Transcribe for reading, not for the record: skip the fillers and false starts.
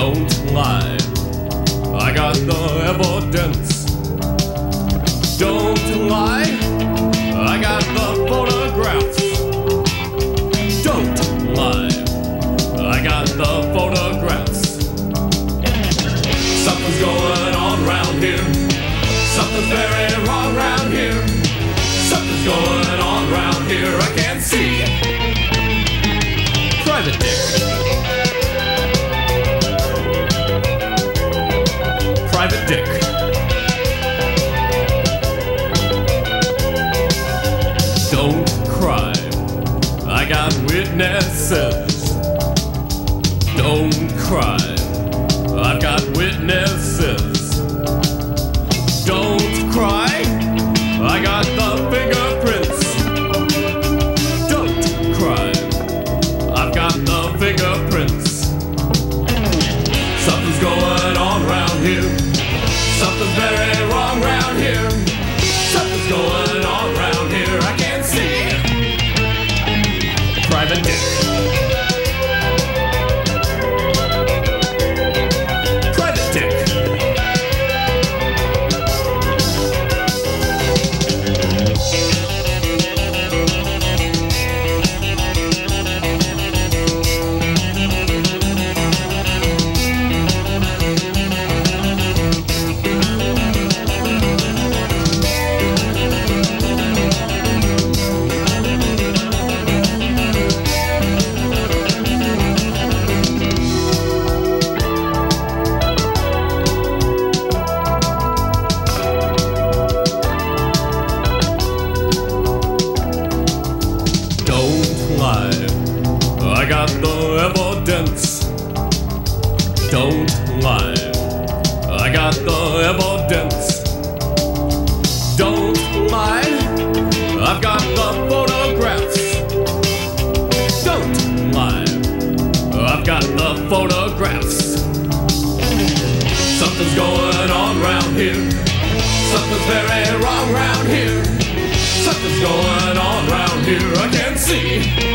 Don't lie, I got the evidence. Don't lie, I got the photographs. Don't lie, I got the photographs. Something's going on round here. Something's very wrong round here. Something's going on round here, I can't see. Private Dick. Private Dick. Don't cry, I got witnesses. Don't cry, I've got witnesses. Don't cry, I got the fingerprints. Don't cry, I've got the fingerprints. Something's going on round here. Something's very wrong round here. Something's going on round here, I can't see. Private Dick. Private Dick. I got the evidence. Don't lie, I got the evidence. Don't lie, I've got the photographs. Don't lie, I've got the photographs. Something's going on round here. Something's very wrong round here. Something's going on round here, I can't see.